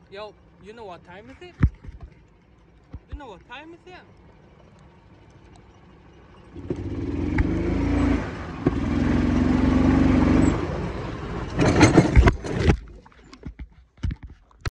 Yo, you know what time is it? You know what time is it?